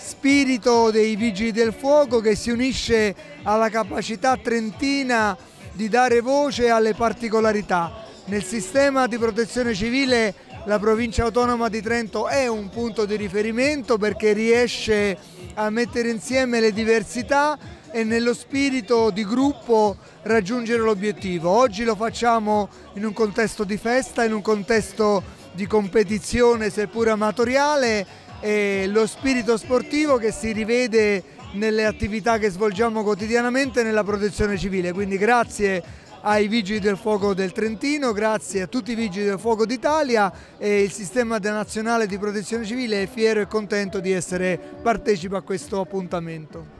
spirito dei Vigili del Fuoco che si unisce alla capacità trentina di dare voce alle particolarità. Nel sistema di protezione civile la provincia autonoma di Trento è un punto di riferimento perché riesce a mettere insieme le diversità e nello spirito di gruppo raggiungere l'obiettivo. Oggi lo facciamo in un contesto di festa, in un contesto di competizione seppur amatoriale, e lo spirito sportivo che si rivede nelle attività che svolgiamo quotidianamente nella protezione civile. Quindi grazie ai Vigili del Fuoco del Trentino, grazie a tutti i Vigili del Fuoco d'Italia, e il Sistema Nazionale di Protezione Civile è fiero e contento di essere partecipe a questo appuntamento.